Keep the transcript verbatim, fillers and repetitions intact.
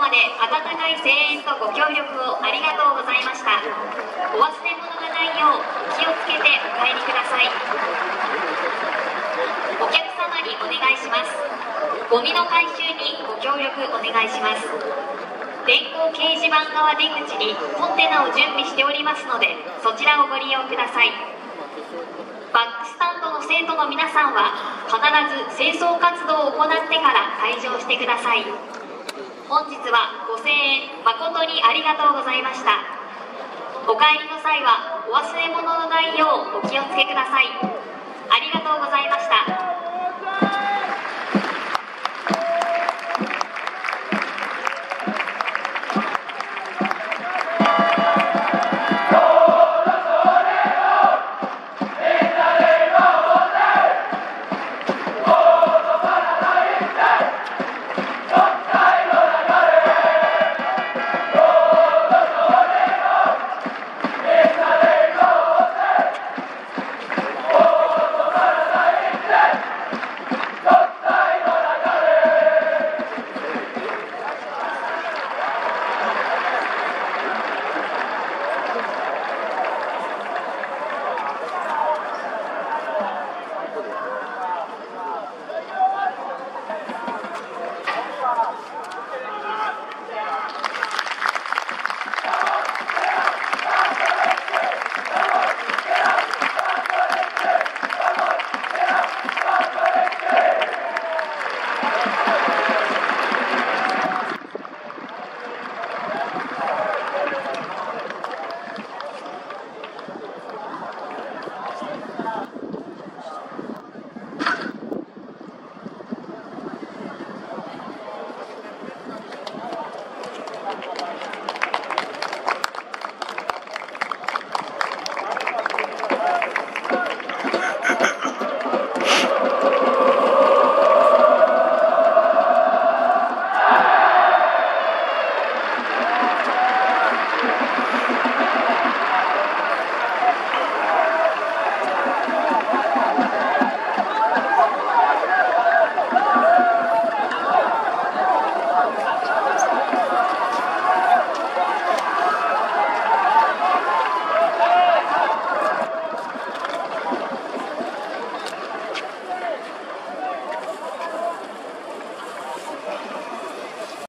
まで温かい声援とご協力をありがとうございました。お忘れ物がないよう気をつけてお帰りください。お客様にお願いします。ゴミの回収にご協力お願いします。電光掲示板側出口にコンテナを準備しておりますので、そちらをご利用ください。バックスタンドの生徒の皆さんは必ず清掃活動を行ってから退場してください。本日はご声援誠にありがとうございました。お帰りの際はお忘れ物のないようお気をつけください。ありがとうございました。